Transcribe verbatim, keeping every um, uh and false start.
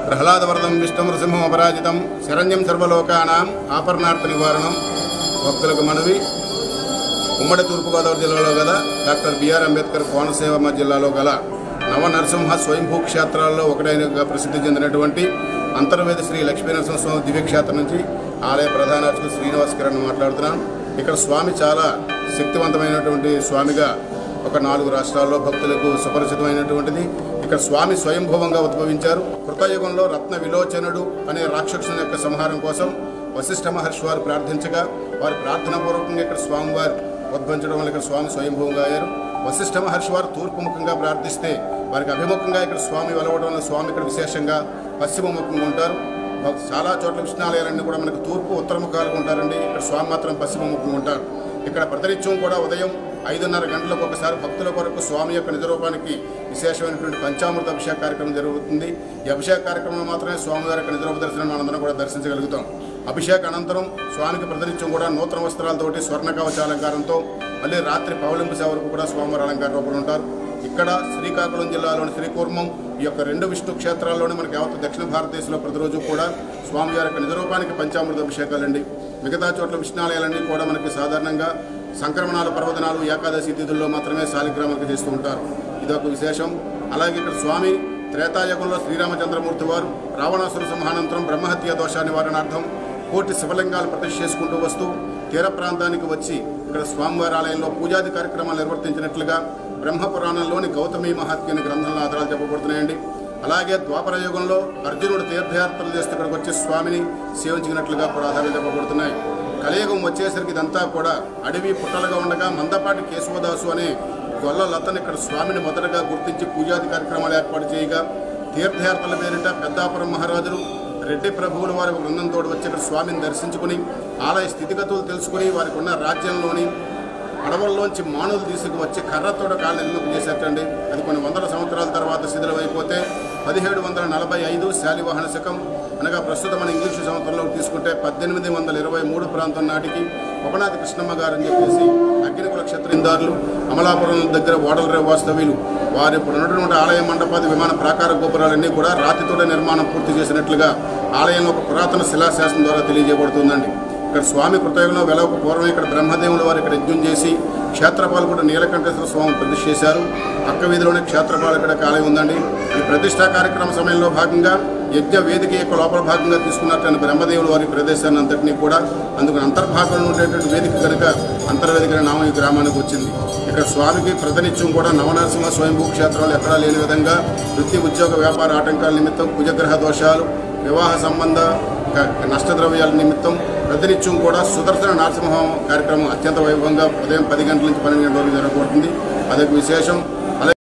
ప్రహ్లాదవరదం విష్ణు నృసింహం అపరాజితం శరణ్యం సర్వలోకానాం ఆపర్ణార్థ నివారణం. భక్తులకు మనవి, ఉమ్మడి తూర్పుగోదావరి జిల్లాలో గల డాక్టర్ బిఆర్ అంబేద్కర్ కోనసీమ జిల్లాలో గల నవ నరసింహ స్వయంభూ క్షేత్రాల్లో ఒకటైనగా ప్రసిద్ధి చెందినటువంటి అంతర్వేది శ్రీ లక్ష్మీ నరసింహస్వామి దివ్యక్షేత్రం నుంచి ఆలయ ప్రధాన అర్చకుడు శ్రీనివాస్ కిరణ్ మాట్లాడుతున్నాను. ఇక్కడ స్వామి చాలా శక్తివంతమైనటువంటి స్వామిగా ఒక నాలుగు రాష్ట్రాల్లో భక్తులకు సుపరిచితమైనటువంటిది. ఇక్కడ స్వామి స్వయంభూవంగా ఉద్భవించారు. కృతయుగంలో రత్న విలోచనుడు అనే రాక్షసుని యొక్క సంహారం కోసం వశిష్ఠ మహర్షి వారు ప్రార్థించగా వారి ప్రార్థనాపూర్వకంగా ఇక్కడ స్వామివారు ఉద్భవించడం వల్ల ఇక్కడ స్వామి స్వయంభూవంగా అయ్యారు. వశిష్ఠ మహర్షి వారు తూర్పుముఖంగా ప్రార్థిస్తే వారికి అభిముఖంగా ఇక్కడ స్వామి వెలవడం వల్ల స్వామి ఇక్కడ విశేషంగా పశ్చిమముఖంగా ఉంటారు. చాలా చోట్ల విష్ణాలయాలన్నీ కూడా మనకు తూర్పు ఉత్తరముఖాలుగా ఉంటారండి. ఇక్కడ స్వామి మాత్రం పశ్చిమముఖంగా ఉంటారు. ఇక్కడ ప్రతినిత్యం కూడా ఉదయం ఐదున్నర గంటలకు ఒకసారి భక్తుల కొరకు స్వామి యొక్క నిజరూపానికి విశేషమైనటువంటి పంచామృత అభిషేక కార్యక్రమం జరుగుతుంది. ఈ అభిషేక కార్యక్రమంలో మాత్రమే స్వామివారి యొక్క నిజరూప దర్శనం మనందరం కూడా దర్శించగలుగుతాం. అభిషేక అనంతరం స్వామికి ప్రతినిత్యం కూడా నూతన వస్త్రాలతోటి స్వర్ణ కవచాలంకారంతో మళ్ళీ రాత్రి పవలింపు సేవ వరకు కూడా స్వామివారి అలంకార రూపంలో ఉంటారు. ఇక్కడ శ్రీకాకుళం జిల్లాలోని శ్రీకూర్మం ఈ యొక్క రెండు విష్ణు క్షేత్రాల్లోనే మనకి యావత్ దక్షిణ భారతదేశంలో ప్రతిరోజు కూడా స్వామివారి యొక్క నిజరూపానికి పంచామృత అభిషేకాలండి. మిగతా చోట్ల విష్ణాలయాలన్నీ కూడా మనకి సాధారణంగా సంక్రమణాలు, పర్వదినాలు, ఏకాదశి తిథుల్లో మాత్రమే శాలిగ్రామాలకు చేస్తూ ఉంటారు. ఇదొక విశేషం. అలాగే ఇక్కడ స్వామి త్రేతాయుగంలో శ్రీరామచంద్రమూర్తి వారు రావణాసుర సంహానంతరం బ్రహ్మహత్య దోష నివారణార్థం కోటి శివలింగాలు ప్రతిష్ఠ చేసుకుంటూ వస్తూ తీర ప్రాంతానికి వచ్చి ఇక్కడ స్వామివారి ఆలయంలో పూజాది కార్యక్రమాలు నిర్వర్తించినట్లుగా బ్రహ్మపురాణంలోని గౌతమి మహాత్మ్య గ్రంథంలో ఆధారాలు చెప్పబడుతున్నాయండి. అలాగే ద్వాపర యుగంలో అర్జునుడు తీర్థయాత్రలు చేస్తే ఇక్కడికి వచ్చి స్వామిని సేవించినట్లుగా కూడా ఆధారాలు చెప్పబడుతున్నాయి. కలియుగం వచ్చేసరికి ఇదంతా కూడా అడవి పుట్టలుగా ఉండగా మందపాటి కేశవదాసు అనే గొల్ల లతను ఇక్కడ స్వామిని మొదటగా గుర్తించి పూజాది కార్యక్రమాలు ఏర్పాటు చేయగా తీర్థయాత్రల పేరిట పెద్దాపురం మహారాజులు రెడ్డి ప్రభువుల వారి బృందంతో వచ్చి ఇక్కడ స్వామిని దర్శించుకుని ఆలయ స్థితిగతులు తెలుసుకుని వారికి ఉన్న రాజ్యంలోని అడవుల్లోంచి మానవులు తీసుకువచ్చి కర్రతోడ కాళ్ళ నిర్మింపు చేసేటండి. అది కొన్ని వందల సంవత్సరాల తర్వాత శిథిలమైపోతే పదిహేడు వందల నలభై ఐదు శాలివాహన శకం అనగా ప్రస్తుతం మన ఇంగ్లీషు సంవత్సరంలో తీసుకుంటే పద్దెనిమిది వందల ఇరవై మూడు ప్రాంతం నాటికి ఒకనాథి కృష్ణమ్మ గారు అని చెప్పేసి అగ్నికుల క్షత్రిందారులు అమలాపురం దగ్గర ఓడల వాస్తవ్యులు వారి ఇప్పుడు ఉన్నటువంటి ఆలయ మండపాది విమాన ప్రాకార గోపురాలన్నీ కూడా రాతితోట నిర్మాణం పూర్తి చేసినట్లుగా ఆలయంలో ఒక పురాతన శిలాశాసనం ద్వారా తెలియజేయబడుతుందండి. ఇక్కడ స్వామి కృతయుగంలో వెలవకు పూర్వం ఇక్కడ బ్రహ్మదేవుల వారు ఇక్కడ యజ్ఞం చేసి క్షేత్రపాలకుడు నీలకంఠేశ్వర స్వామి ప్రతిష్ఠ చేశారు. పక్క వీధిలోనే క్షేత్రపాలకుడ ఆలయం ఉందండి. ఈ ప్రతిష్టా కార్యక్రమ సమయంలో భాగంగా యజ్ఞ వేదిక యొక్క లోపల భాగంగా తీసుకున్నట్టు బ్రహ్మదేవుల వారి ప్రదేశాన్ని అంతటినీ కూడా అందుకు అంతర్భాగంలో ఉండేటువంటి వేదిక కనుక అంతర్వేదిక నామం ఈ గ్రామానికి వచ్చింది. ఇక్కడ స్వామికి ప్రతినిత్యం కూడా నవనరసింహ స్వయంభూ క్షేత్రాలు ఎక్కడా లేని విధంగా వృత్తి, ఉద్యోగ, వ్యాపార ఆటంకాల నిమిత్తం, కుజగ్రహ దోషాలు, వివాహ సంబంధ నష్టద్రవ్యాల నిమిత్తం ప్రతినిత్యం కూడా సుదర్శన నరసింహ కార్యక్రమం అత్యంత వైభవంగా ఉదయం పది గంటల నుంచి పన్నెండు గంటల వరకు జరగబడుతుంది. అదొక విశేషం.